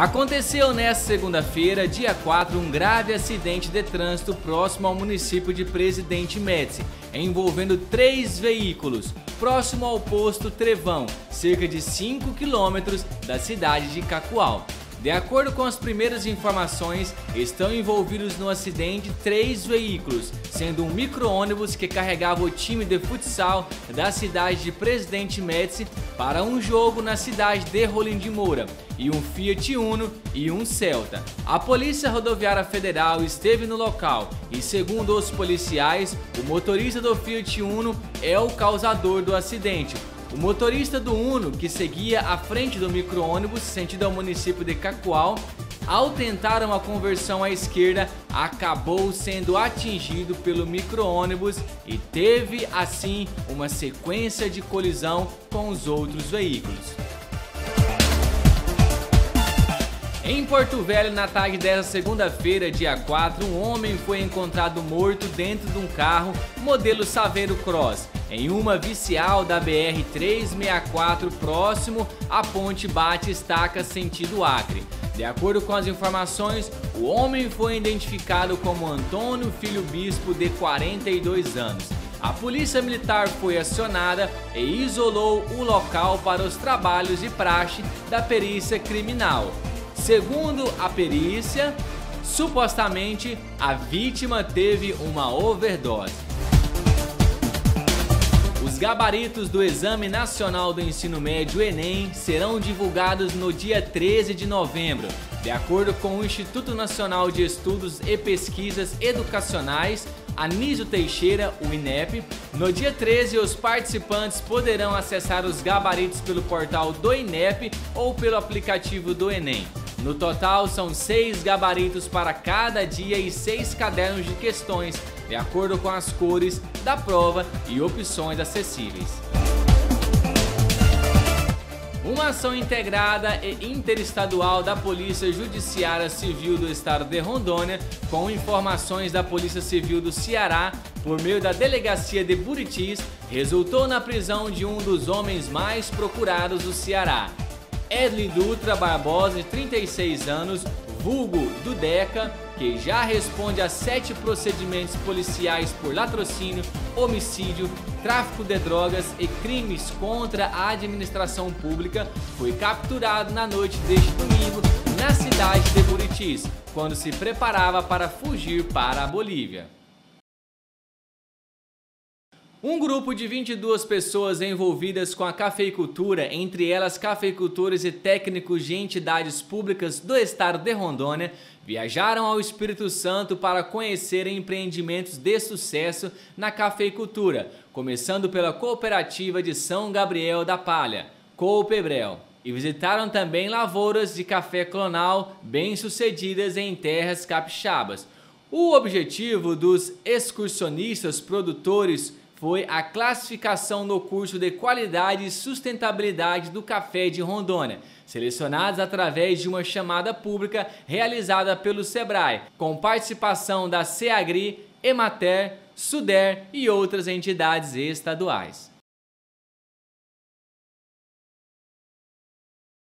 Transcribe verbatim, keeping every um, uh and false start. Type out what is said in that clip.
Aconteceu nesta segunda-feira, dia quatro, um grave acidente de trânsito próximo ao município de Presidente Médici, envolvendo três veículos, próximo ao posto Trevão, cerca de cinco quilômetros da cidade de Cacoal. De acordo com as primeiras informações, estão envolvidos no acidente três veículos, sendo um micro-ônibus que carregava o time de futsal da cidade de Presidente Médici para um jogo na cidade de Rolim de Moura, e um Fiat Uno e um Celta. A Polícia Rodoviária Federal esteve no local e, segundo os policiais, o motorista do Fiat Uno é o causador do acidente. O motorista do Uno, que seguia à frente do micro-ônibus sentido ao município de Cacoal, ao tentar uma conversão à esquerda, acabou sendo atingido pelo micro-ônibus e teve, assim, uma sequência de colisão com os outros veículos. Em Porto Velho, na tarde desta segunda-feira, dia quatro, um homem foi encontrado morto dentro de um carro modelo Saveiro Cross, em uma vicinal da B R trezentos e sessenta e quatro, próximo à ponte Bate-Estaca, sentido Acre. De acordo com as informações, o homem foi identificado como Antônio Filho Bispo, de quarenta e dois anos. A polícia militar foi acionada e isolou o local para os trabalhos de praxe da perícia criminal. Segundo a perícia, supostamente a vítima teve uma overdose. Os gabaritos do Exame Nacional do Ensino Médio Enem serão divulgados no dia treze de novembro. De acordo com o Instituto Nacional de Estudos e Pesquisas Educacionais, Anísio Teixeira, o INEP, no dia treze os participantes poderão acessar os gabaritos pelo portal do INEP ou pelo aplicativo do Enem. No total, são seis gabaritos para cada dia e seis cadernos de questões, de acordo com as cores da prova e opções acessíveis. Uma ação integrada e interestadual da Polícia Judiciária Civil do Estado de Rondônia, com informações da Polícia Civil do Ceará, por meio da Delegacia de Buritis, resultou na prisão de um dos homens mais procurados do Ceará. Edley Dutra Barbosa, de trinta e seis anos, vulgo Dudeca, que já responde a sete procedimentos policiais por latrocínio, homicídio, tráfico de drogas e crimes contra a administração pública, foi capturado na noite deste domingo na cidade de Buritis, quando se preparava para fugir para a Bolívia. Um grupo de vinte e duas pessoas envolvidas com a cafeicultura, entre elas cafeicultores e técnicos de entidades públicas do estado de Rondônia, viajaram ao Espírito Santo para conhecerem empreendimentos de sucesso na cafeicultura, começando pela Cooperativa de São Gabriel da Palha, Coopebrel, e visitaram também lavouras de café clonal bem-sucedidas em terras capixabas. O objetivo dos excursionistas produtores foi a classificação no curso de qualidade e sustentabilidade do café de Rondônia, selecionados através de uma chamada pública realizada pelo Sebrae, com participação da Seagri, Emater, Suder e outras entidades estaduais.